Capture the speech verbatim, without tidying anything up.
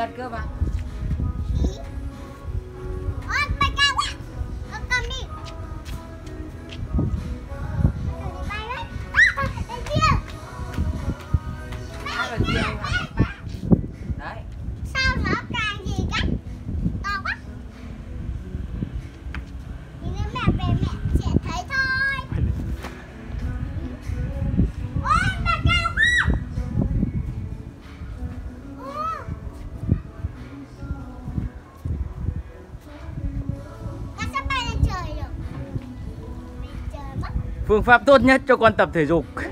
Giật cơ mà. Ôi, bay cao quá. Con cầm đi. Bay đấy. À, bên kia. À, bên kia mà. Đấy. Sao nó càng gì cách? To quá. Nhìn đến mẹ về mẹ sẽ thấy thôi. Ôi, bay cao quá. Ồ. Con sẽ bay lên trời được. Lên trời mất. Phương pháp tốt nhất cho con tập thể dục.